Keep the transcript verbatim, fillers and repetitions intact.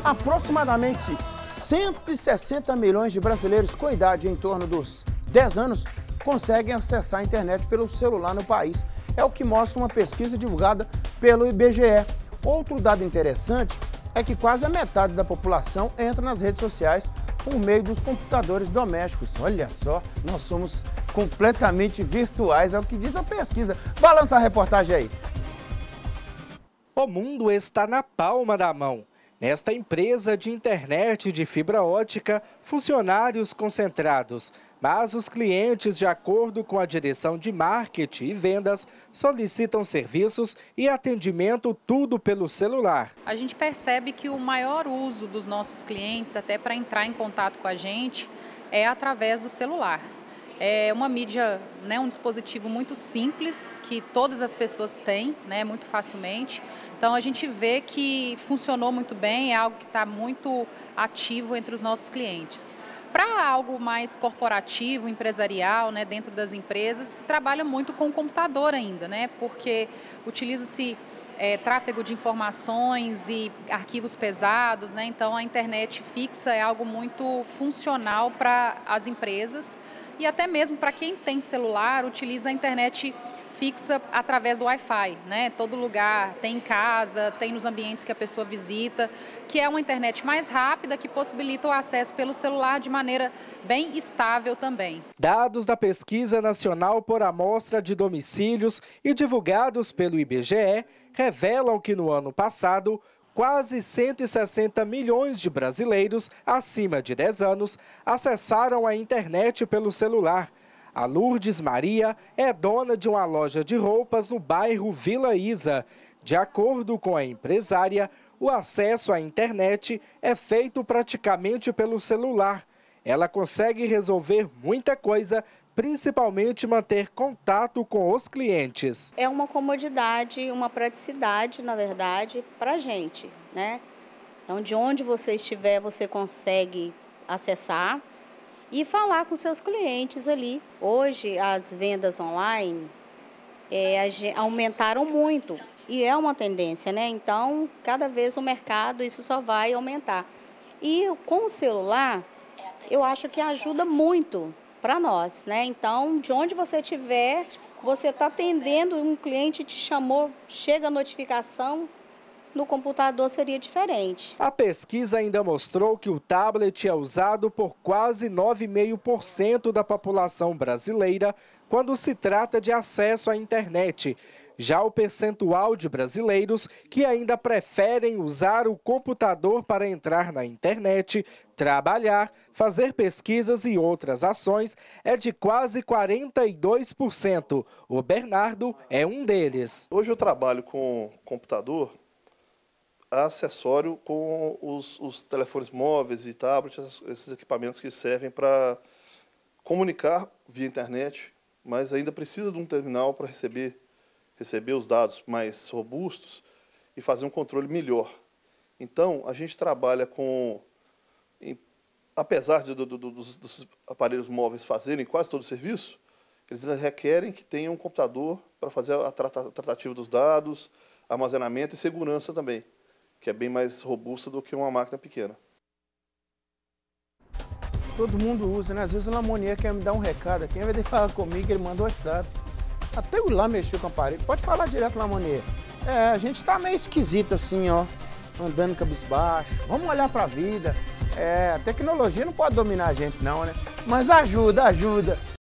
Aproximadamente cento e sessenta milhões de brasileiros com idade em torno dos dez anos conseguem acessar a internet pelo celular no país. É o que mostra uma pesquisa divulgada pelo I B G E. Outro dado interessante é que quase a metade da população entra nas redes sociais por meio dos computadores domésticos. Olha só, nós somos completamente virtuais, é o que diz a pesquisa. Balança a reportagem aí. O mundo está na palma da mão. Nesta empresa de internet de fibra ótica, funcionários concentrados, mas os clientes, de acordo com a direção de marketing e vendas, solicitam serviços e atendimento tudo pelo celular. A gente percebe que o maior uso dos nossos clientes, até para entrar em contato com a gente, é através do celular. É uma mídia, né, um dispositivo muito simples, que todas as pessoas têm, né, muito facilmente. Então a gente vê que funcionou muito bem, é algo que está muito ativo entre os nossos clientes. Para algo mais corporativo, empresarial, né, dentro das empresas, se trabalha muito com o computador ainda, né, porque utiliza-se É, tráfego de informações e arquivos pesados, né? Então a internet fixa é algo muito funcional para as empresas e até mesmo para quem tem celular utiliza a internet fixa através do Wi-Fi, né? Todo lugar, tem em casa, tem nos ambientes que a pessoa visita, que é uma internet mais rápida que possibilita o acesso pelo celular de maneira bem estável também. Dados da Pesquisa Nacional por Amostra de Domicílios e divulgados pelo I B G E revelam que no ano passado, quase cento e sessenta milhões de brasileiros acima de dez anos acessaram a internet pelo celular. A Lourdes Maria é dona de uma loja de roupas no bairro Vila Isa. De acordo com a empresária, o acesso à internet é feito praticamente pelo celular. Ela consegue resolver muita coisa, principalmente manter contato com os clientes. É uma comodidade, uma praticidade, na verdade, para a gente, né? Então, de onde você estiver, você consegue acessar e falar com seus clientes ali. Hoje, as vendas online é, aumentaram muito e é uma tendência, né? Então, cada vez o mercado, isso só vai aumentar. E com o celular, eu acho que ajuda muito para nós, né? Então, de onde você estiver, você está atendendo, um cliente te chamou, chega a notificação, no computador seria diferente. A pesquisa ainda mostrou que o tablet é usado por quase nove vírgula cinco por cento da população brasileira quando se trata de acesso à internet. Já o percentual de brasileiros que ainda preferem usar o computador para entrar na internet, trabalhar, fazer pesquisas e outras ações é de quase quarenta e dois por cento. O Bernardo é um deles. Hoje eu trabalho com computador, acessório com os, os telefones móveis e tablets, esses equipamentos que servem para comunicar via internet, mas ainda precisa de um terminal para receber receber os dados mais robustos e fazer um controle melhor. Então, a gente trabalha com, em, apesar de, do, do, dos, dos aparelhos móveis fazerem quase todo o serviço, eles requerem que tenham um computador para fazer a tratativa dos dados, armazenamento e segurança também, que é bem mais robusta do que uma máquina pequena. Todo mundo usa, né? Às vezes o Lamonier quer me dar um recado aqui, ao invés de falar comigo, ele manda o WhatsApp. Até eu ir lá mexer com o aparelho. Pode falar direto, Lamonier. É, a gente tá meio esquisito assim, ó. Andando cabisbaixo. Vamos olhar pra vida. É, a tecnologia não pode dominar a gente não, né? Mas ajuda, ajuda.